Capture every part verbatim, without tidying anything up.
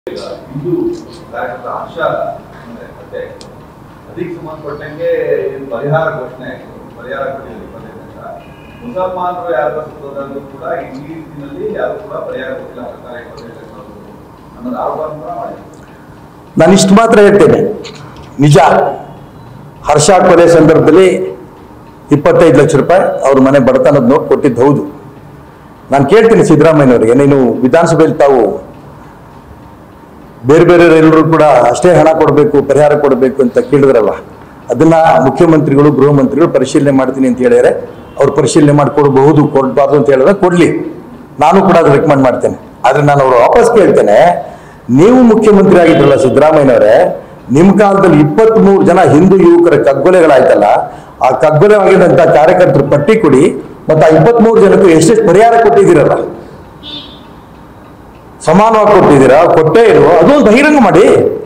ಹಿಂದೂ ಕಾರ್ಯಕರ್ತ ಹರ್ಷ ಮತ್ತೆ ಅದಕ್ಕೆ ಸಂಬಂಧಪಟ್ಟಂಗೆ ಪರಿಹಾರ ಘೋಷಣೆ ಆಯಿತು. ಪರಿಹಾರ ಕೊಟ್ಟಿಲ್ಲ ಇಪ್ಪತ್ತೈದು ಲಕ್ಷ. ಮುಸಲ್ಮಾನರು ಯಾರು ಸುತ್ತೋದ್ರೂ ಕೂಡ ಈ ರೀತಿಯಲ್ಲಿ ಯಾರು ಕೂಡ ಪರಿಹಾರ ಕೊಟ್ಟಿಲ್ಲ ಸರ್ಕಾರ ಇಪ್ಪತ್ತೈದು ಲಕ್ಷ ಅನ್ನೋದು ಆರೋಪ ಮಾಡಿದ್ರು. ನಾನು ಇಷ್ಟು ಮಾತ್ರ ಹೇಳ್ತೇನೆ, ನಿಜ ಹರ್ಷ ಕೊಲೆ ಸಂದರ್ಭದಲ್ಲಿ ಇಪ್ಪತ್ತೈದು ಲಕ್ಷ ರೂಪಾಯಿ ಅವ್ರ ಮನೆ ಬಡತನದ ನೋಡಿ ಕೊಟ್ಟಿದ್ದು ಹೌದು. ನಾನು ಕೇಳ್ತೀನಿ ಸಿದ್ದರಾಮಯ್ಯನವರಿಗೆ, ನೀನು ವಿಧಾನಸಭೆಯಲ್ಲಿ ತಾವು ಬೇರೆ ಬೇರೆ ಎಲ್ಲರೂ ಕೂಡ ಅಷ್ಟೇ ಹಣ ಕೊಡಬೇಕು ಪರಿಹಾರ ಕೊಡಬೇಕು ಅಂತ ಕೇಳಿದ್ರಲ್ಲ, ಅದನ್ನ ಮುಖ್ಯಮಂತ್ರಿಗಳು ಗೃಹ ಮಂತ್ರಿಗಳು ಪರಿಶೀಲನೆ ಮಾಡ್ತೀನಿ ಅಂತ ಹೇಳಿದರೆ ಅವ್ರು ಪರಿಶೀಲನೆ ಮಾಡಿಕೊಡ್ಬಹುದು, ಕೊಡಬಾರ್ದು ಅಂತ ಹೇಳಿದ್ರೆ ಕೊಡ್ಲಿ, ನಾನು ಕೂಡ ಅದು ರೆಕಮೆಂಡ್ ಮಾಡ್ತೇನೆ. ಆದ್ರೆ ನಾನು ಅವರು ವಾಪಸ್ ಕೇಳ್ತೇನೆ, ನೀವು ಮುಖ್ಯಮಂತ್ರಿ ಆಗಿದ್ರಲ್ಲ ಸಿದ್ದರಾಮಯ್ಯನವರೇ, ನಿಮ್ಮ ಕಾಲದಲ್ಲಿ ಇಪ್ಪತ್ತ್ ಮೂರು ಜನ ಹಿಂದೂ ಯುವಕರ ಕಗ್ಗೊಲೆಗಳಾಯ್ತಲ್ಲ, ಆ ಕಗ್ಗೊಲೆ ಆಗಿದಂತ ಕಾರ್ಯಕರ್ತರು ಪಟ್ಟಿ ಕೊಡಿ, ಮತ್ತೆ ಆ ಇಪ್ಪತ್ತ್ ಮೂರು ಜನಕ್ಕೂ ಎಷ್ಟೆಷ್ಟು ಪರಿಹಾರ ಕೊಟ್ಟಿದ್ದೀರಲ್ಲ, ಸಮಾನವಾಗಿ ಕೊಟ್ಟಿದ್ದೀರಾ, ಕೊಟ್ಟೇ ಇರುವ ಅದೊಂದು ಬಹಿರಂಗ ಮಾಡಿ.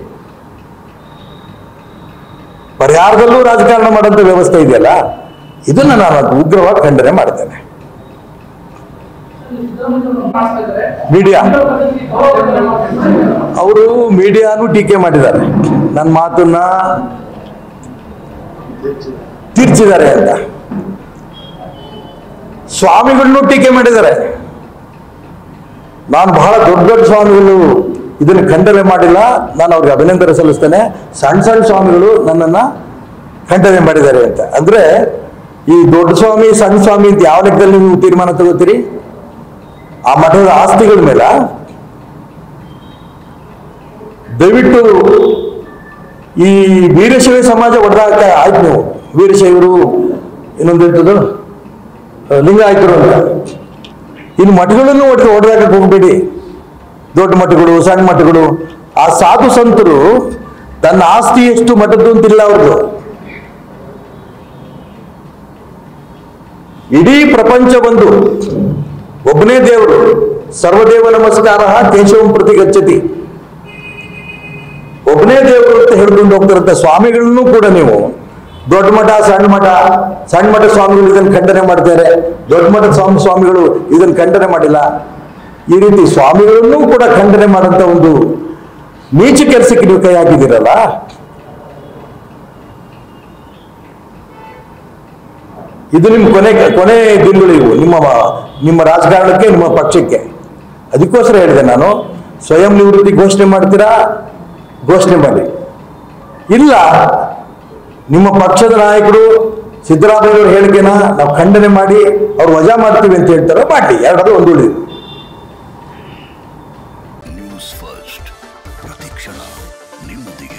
ಪರಿಹಾರದಲ್ಲೂ ರಾಜಕಾರಣ ಮಾಡೋಂಥ ವ್ಯವಸ್ಥೆ ಇದೆಯಲ್ಲ, ಇದನ್ನ ನಾನು ಉಗ್ರವಾಗಿ ಖಂಡನೆ ಮಾಡ್ತೇನೆ. ಮೀಡಿಯಾ ಅವರು ಮೀಡಿಯಾನು ಟೀಕೆ ಮಾಡಿದ್ದಾರೆ, ನನ್ನ ಮಾತನ್ನ ತಿರ್ಚಿದ್ದಾರೆ ಅಂತ. ಸ್ವಾಮಿಗಳನ್ನು ಟೀಕೆ ಮಾಡಿದ್ದಾರೆ. ನಾನು ಬಹಳ ದೊಡ್ಡ ದೊಡ್ಡ ಸ್ವಾಮಿಗಳು ಇದನ್ನು ಖಂಡನೆ ಮಾಡಿಲ್ಲ, ನಾನು ಅವ್ರಿಗೆ ಅಭಿನಂದನೆ ಸಲ್ಲಿಸ್ತೇನೆ. ಸಣ್ಣ ಸಣ್ಣ ಸ್ವಾಮಿಗಳು ನನ್ನನ್ನ ಖಂಡನೆ ಮಾಡಿದ್ದಾರೆ ಅಂತ. ಅಂದ್ರೆ ಈ ದೊಡ್ಡ ಸ್ವಾಮಿ ಸಣ್ಣ ಸ್ವಾಮಿ ಅಂತ ಯಾವ ಲೆಕ್ಕದಲ್ಲಿ ನೀವು ತೀರ್ಮಾನ ತಗೋತೀರಿ? ಆ ಮಠದ ಆಸ್ತಿಗಳ ಮೇಲೆ ದಯವಿಟ್ಟು ಈ ವೀರಶೈವ ಸಮಾಜ ಹೊಡೆದಾಕ ಆಯ್ತು. ನೀವು ವೀರಶೈವರು ಇನ್ನೊಂದು ಇರ್ತದ ಲಿಂಗಾಯತರು ಅಂತ, ಇನ್ನು ಮಠಗಳನ್ನು ಹೊಡೆದು ಹೊಡೆದಾಕ ಹೋಗ್ಬೇಡಿ. ದೊಡ್ಡ ಮಠಗಳು ಸಣ್ಣ ಮಠಗಳು, ಆ ಸಾಧು ಸಂತರು ತನ್ನ ಆಸ್ತಿ ಎಷ್ಟು ಮಠದ್ದು ಅಂತಿಲ್ಲ ಅವ್ರದ್ದು. ಇಡೀ ಪ್ರಪಂಚ ಒಂದು ಒಬ್ಬನೇ ದೇವರು, ಸರ್ವದೇವ ನಮಸ್ಕಾರ ಕೇಶವಂ ಪ್ರತಿ ಗಚ್ಚತಿ, ಒಬ್ಬನೇ ದೇವರು ಅಂತ ಹೇಳ್ಕೊಂಡು ಹೋಗ್ತಿರಂತ ಸ್ವಾಮಿಗಳನ್ನು ಕೂಡ ನೀವು ದೊಡ್ಡ ಮಠ ಸಣ್ಣ ಮಠ, ಸಣ್ಣ ಮಠ ಸ್ವಾಮಿಗಳು ಇದನ್ನು ಖಂಡನೆ ಮಾಡ್ತಾರೆ, ದೊಡ್ಡ ಮಠದ ಸ್ವಾಮಿ ಸ್ವಾಮಿಗಳು ಇದನ್ನು ಖಂಡನೆ ಮಾಡಿಲ್ಲ. ಈ ರೀತಿ ಸ್ವಾಮಿಗಳನ್ನೂ ಕೂಡ ಖಂಡನೆ ಮಾಡಂತ ಒಂದು ನೀಚ ಕೆಲಸಕ್ಕೆ ನೀವು ಕೈ ಹಾಕಿದ್ದೀರಲ್ಲ, ಇದು ನಿಮ್ಮ ಕೊನೆ ಕೊನೆ ದಿನಗಳು ಇವು ನಿಮ್ಮ ನಿಮ್ಮ ರಾಜಕಾರಣಕ್ಕೆ ನಿಮ್ಮ ಪಕ್ಷಕ್ಕೆ. ಅದಕ್ಕೋಸ್ಕರ ಹೇಳಿದೆ ನಾನು, ಸ್ವಯಂ ನಿವೃತ್ತಿ ಘೋಷಣೆ ಮಾಡ್ತೀರಾ ಘೋಷಣೆ ಮಾಡಿ, ಇಲ್ಲ ನಿಮ್ಮ ಪಕ್ಷದ ನಾಯಕರು ಸಿದ್ದರಾಮಯ್ಯವ್ರ ಹೇಳಿಕೆನ ನಾವು ಖಂಡನೆ ಮಾಡಿ ಅವ್ರು ವಜಾ ಮಾಡ್ತೀವಿ ಅಂತ ಹೇಳ್ತಾರೆ, ಮಾಡಿ, ಎರಡದು ಒಂದು ಉಳಿದು. ನ್ಯೂಸ್ ಫಸ್ಟ್ ಪ್ರತಿಕ್ಷಣ ನಿಮ್ಮೊಂದಿಗೆ.